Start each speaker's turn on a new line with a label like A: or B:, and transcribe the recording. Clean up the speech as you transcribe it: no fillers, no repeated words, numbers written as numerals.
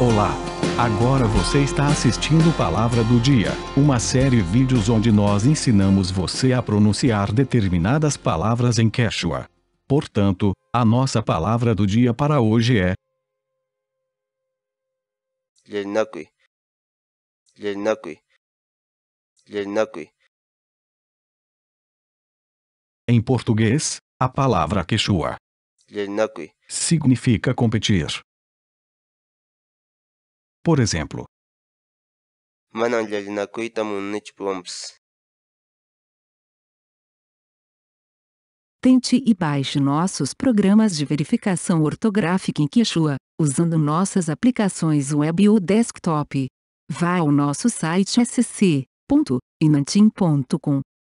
A: Olá! Agora você está assistindo Palavra do Dia, uma série de vídeos onde nós ensinamos você a pronunciar determinadas palavras em Quechua. Portanto, a nossa palavra do dia para hoje é
B: Llenacui, Llenacui, Llenacui.
A: em português, a palavra Quechua
B: Llenacui,
A: significa competir. Por exemplo,
B: Manan Llenacui tamunich pumps.
C: Tente e baixe nossos programas de verificação ortográfica em Quechua, usando nossas aplicações web ou desktop. Vá ao nosso site sc.inantim.com